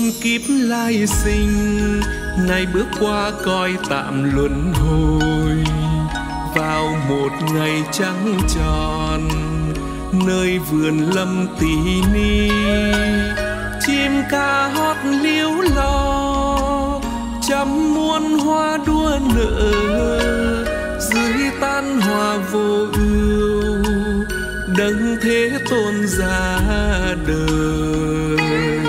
kiếp lai sinh, nay bước qua cõi tạm luân hồi. Vào một ngày trắng tròn, nơi vườn lâm tí ni, chim ca hót líu lo, trăm muôn hoa đua nở, dưới tan hoa vô ưu, đấng thế tôn ra đời.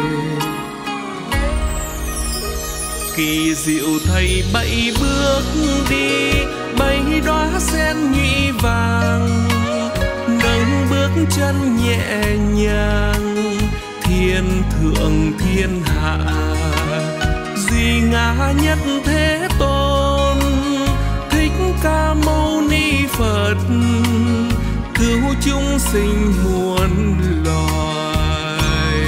Kỳ diệu thầy bảy bước đi, bảy đóa sen nhụy vàng, nâng bước chân nhẹ nhàng, thiên thượng thiên hạ. Duy ngã nhất thế tôn, Thích Ca Mâu Ni Phật, cứu chúng sinh muôn loài.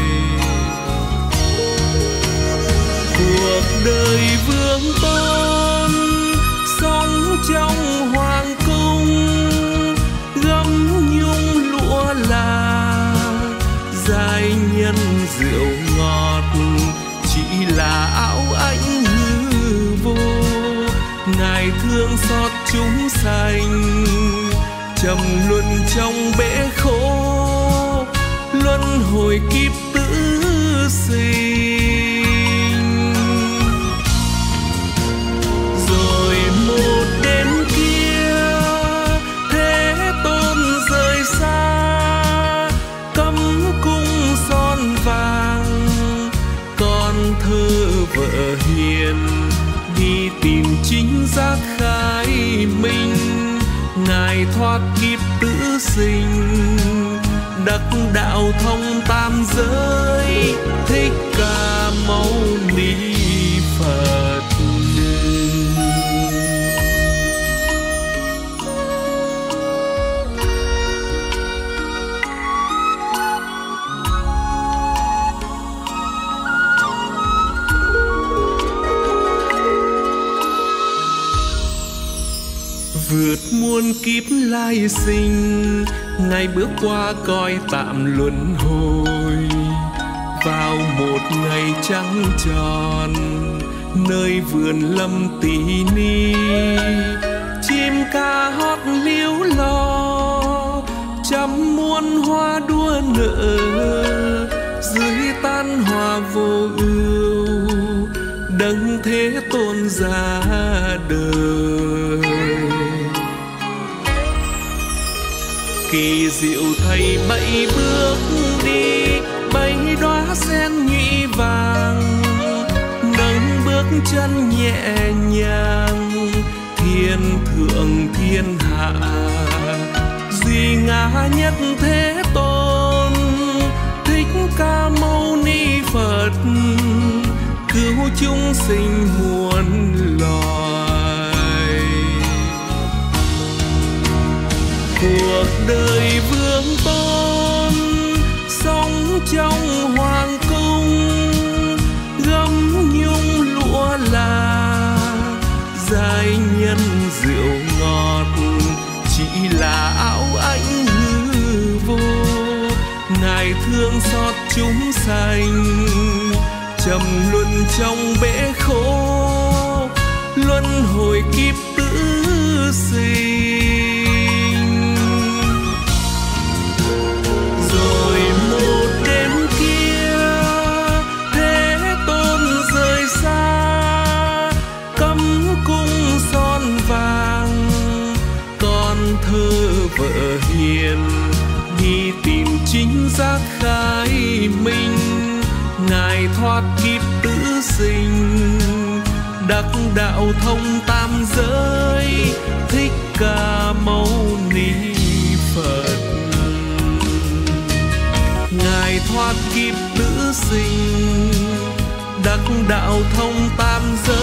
Cuộc đời vương tôn sống trong hoàng cung, gấm nhung lụa là giai nhân rượu ngọt, chỉ là áo ảnh hư vô. Ngài thương xót chúng sanh, trầm luân trong bể khổ, luân hồi kiếp tử sinh. Rồi một đêm kia, Thế Tôn rời xa, cấm cung son vàng, con thơ vợ hiền, đi tìm chính giác khai minh. Ngài thoát kiếp tử sinh, đắc đạo thông tam giới, Thích Ca Mâu Ni Phật. Vượt muôn kiếp lai sinh, Ngài bước qua cõi tạm luân hồi. Vào một ngày trắng tròn, nơi vườn lâm tí ni, chim ca hót líu lo, trăm muôn hoa đua nở, dưới tan hoa vô ưu, đấng thế tôn ra đời. Kỳ diệu thầy bảy bước đi, bảy đóa sen nhụy vàng, nâng bước chân nhẹ nhàng, thiên thượng thiên hạ. Duy ngã nhất thế tôn, Thích Ca Mâu Ni Phật, cứu chúng sinh muôn loài. Cuộc đời vương tôn sống trong hoàng cung, gấm nhung lụa là giai nhân rượu ngọt, chỉ là áo ảnh hư vô. Ngài thương xót chúng sanh, trầm luân trong bể khổ, luân hồi kiếp tử sinh. Rồi một đêm kia, Thế Tôn rời xa, cấm cung son vàng, con thơ vợ hiền, đi tìm chính giác khai minh. Ngài thoát kiếp tử sinh, đắc đạo thông tam giới, Thích Ca Mâu Ni Phật. thoát kiếp tử sinh, đắc đạo thông tam giới.